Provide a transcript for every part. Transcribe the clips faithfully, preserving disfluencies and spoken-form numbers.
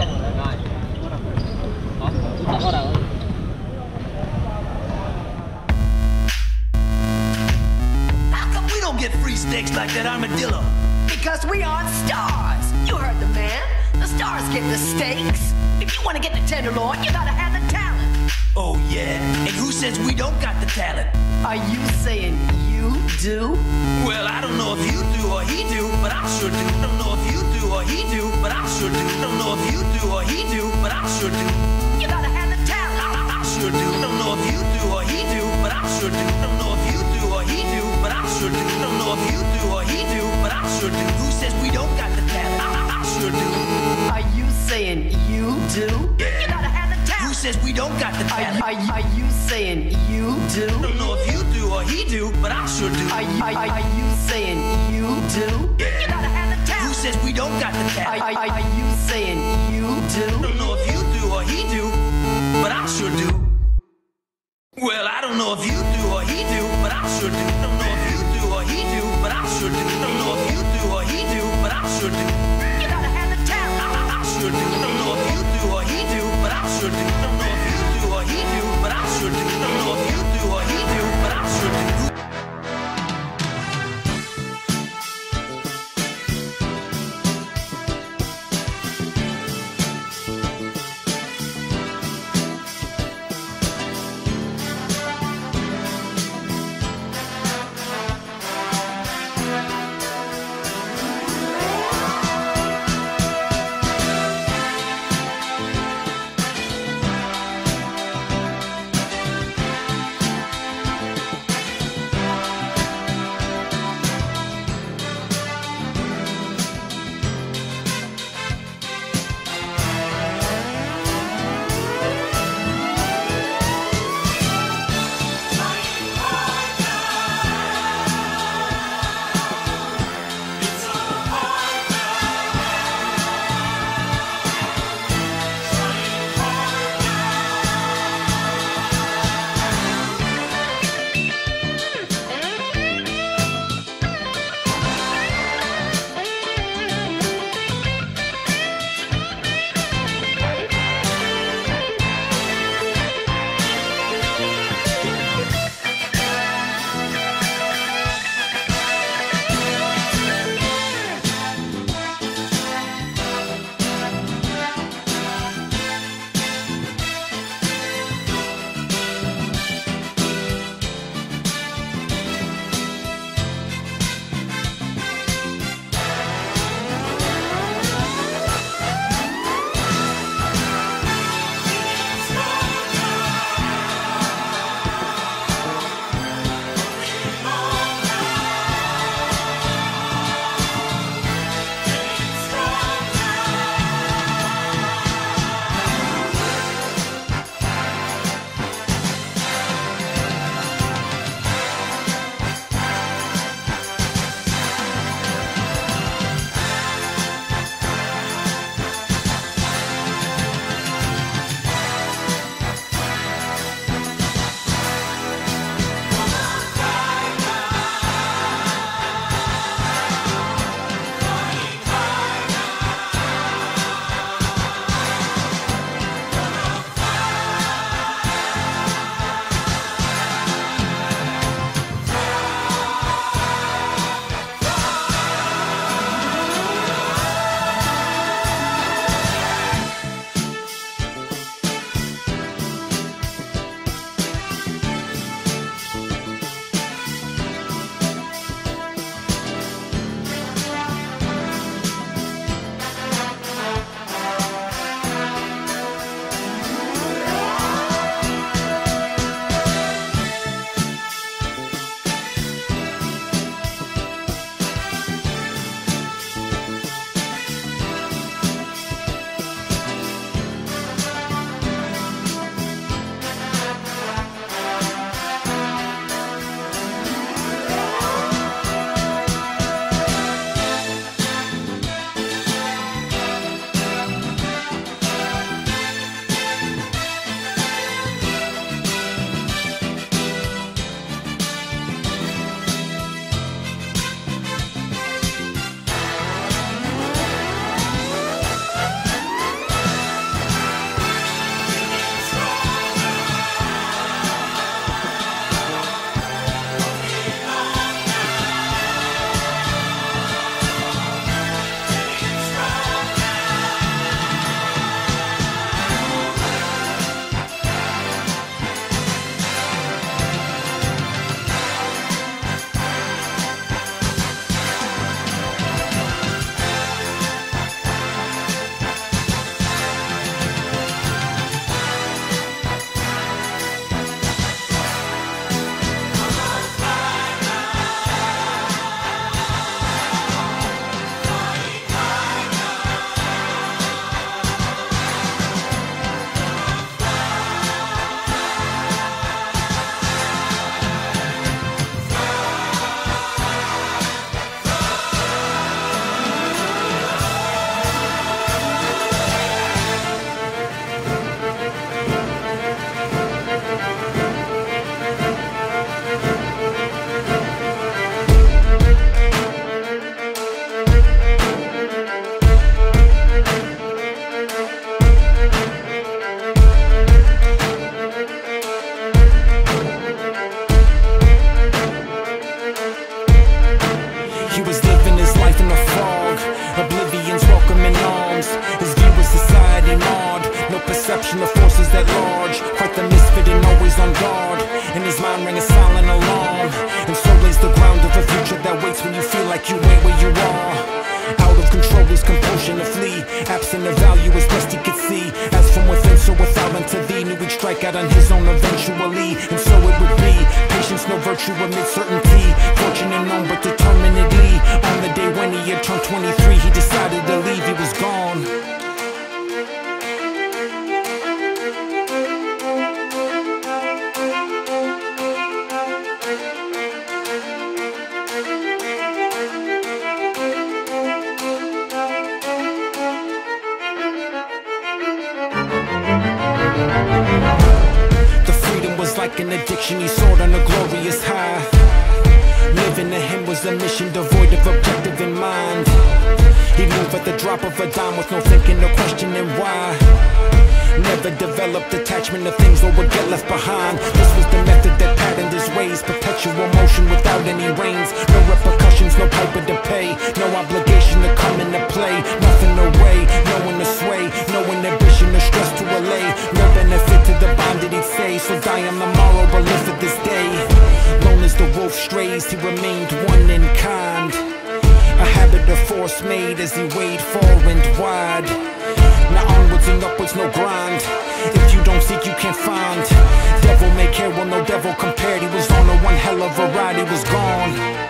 How come we don't get free steaks like that armadillo? Because we aren't stars. You heard the man. The stars get the steaks. If you want to get the tenderloin, you gotta have the talent. Oh yeah, and who says we don't got the talent? Are you saying you do? Well, I don't know if you do or he do, but I sure do. Don't know if you do or he do, but I sure do. Don't know if you do or he do, but I sure do. You gotta have the talent. I, I sure do. Don't know if you do or he do, but I sure do. Don't know if you do or he do, but I sure do. Don't know if you do or he do, but I sure do. Who says we don't got the talent? I, I, I sure do. Are you saying you do? Yeah. You gotta have the talent. Who says we don't got the Are, talent? are, are you saying you do? Don't know if you do or he do, but I sure do. Are, are, are you saying you do? Yeah. You gotta have the talent. Who says we don't got the Are, talent? are, are you saying you do? Don't know if you do or he do, but I sure do. Well, I don't know if you do or he do, but I sure do. Don't know if you do or he do, but I sure do. Don't know if you do or he do, but I sure do. You gotta have the talent. I, I, I sure do. Don't know if you do or he do, but I sure do. Don't know if you do or he do, but I sure do. Don't know if you do or he do, but I sure do. his compulsion to flee. Absent of value as best he could see. As from within, so without unto thee. Knew he'd strike out on his own eventually, and so it would be. Patience, no virtue amid certainty. Fortunate known, but determinedly. On the day when he had turned twenty-three, he decided to leave, he was gone. Like an addiction, he soared on a glorious high. Living to him was a mission devoid of objective in mind. He'd move at the drop of a dime with no thinking or questioning why. Never developed attachment to things or would get left behind. This was the method that patterned his ways. Perpetual motion without any reins. No repercussions, no piper to pay. No obligation to come into play. Nothing to weigh, no one to sway. No inhibition or stress to allay. No benefit to the bond that he'd say. So die on the morrow but live for this day. Lone as the wolf strays, he remained one in kind. A habit of force made as he weighed far and wide. Now onwards and upwards, no grind. If you don't seek, you can't find. Devil may care, well no devil compared. He was on a one hell of a ride, he was gone.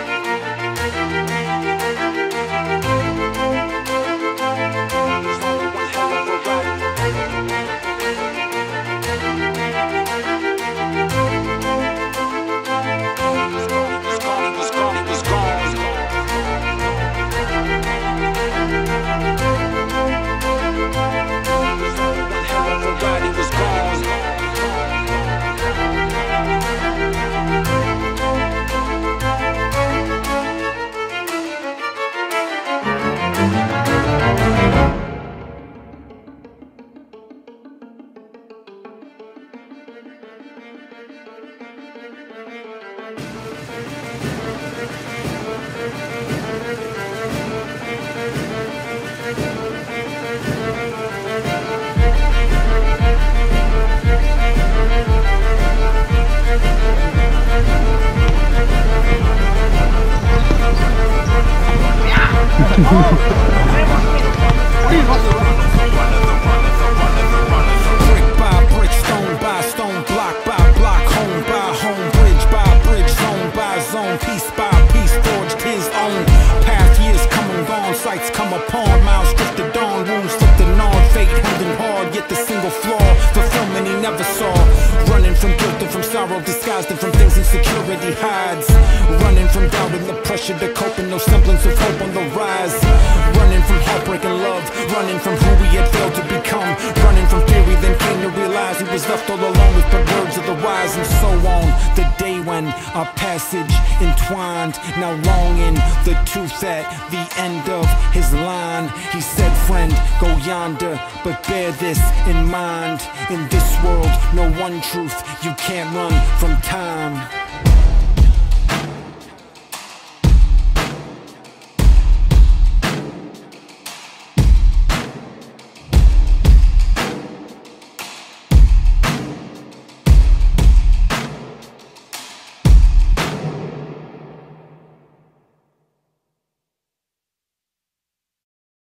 Brick by brick, stone by stone, block by block, home by home, bridge by bridge, zone by zone, piece by piece, forged his own path. Years come and gone, sights come upon, miles drifted dawn, wounds flipped and gnawed, fate held him hard, yet the single flaw, fulfillment he never saw. Running from guilt and from sorrow, disguised and from things insecurity hides. Running from doubt and the pressure to cope, and no semblance of hope on the rise. Running from heartbreak and love, running from who he had failed to become. Running from theory, then came to realize he was left all alone with the words of the wise. And so on, the day when our passage entwined, now longing the truth at the end of his line. He said, friend, go yonder, but bear this in mind. In this world, no one truth, you can't run from time.